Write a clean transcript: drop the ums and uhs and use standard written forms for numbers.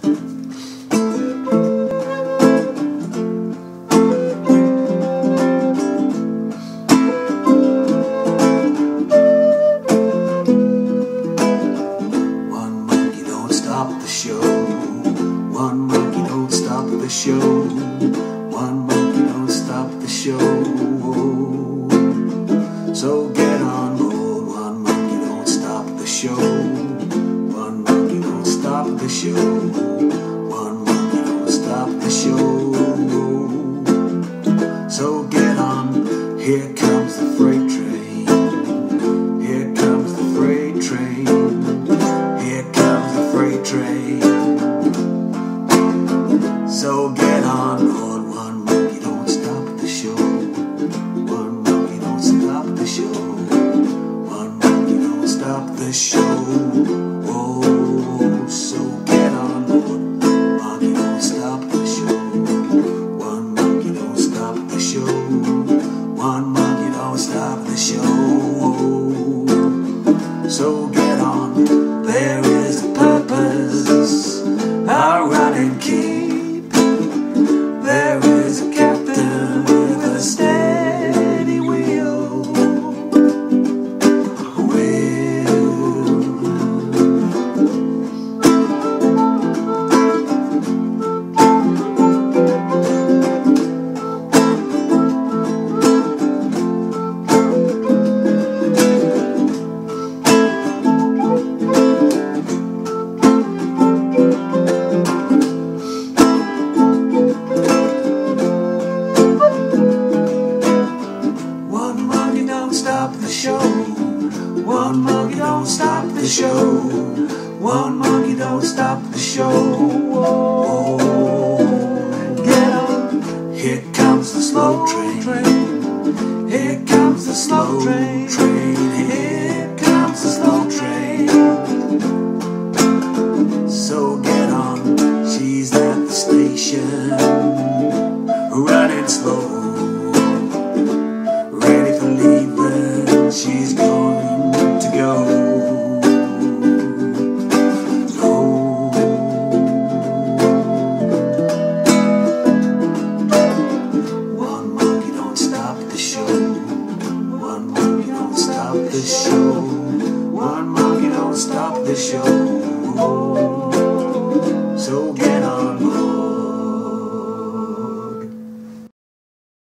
One monkey don't stop the show. One monkey don't stop the show. One monkey don't stop the show. So get on board. One monkey don't stop the show. One monkey don't stop the show. One monkey don't stop the show. So get on. Here comes the freight train. Here comes the freight train. Here comes the freight train. So get on board. One monkey don't stop the show. One monkey don't stop the show. One monkey don't stop the show. Oh, so get on board. Monkey don't stop the show. One monkey don't stop the show. One monkey don't stop the show. So get on. There is a purpose. I'll run and keep. There is a captain with a steady wheel. One monkey don't stop the show. One monkey don't stop the show. One monkey don't stop the show. Get on. Here comes the slow train. Here comes the slow train. Here comes the slow train. So get on. She's at the station, running slow, ready for leaving. She's going.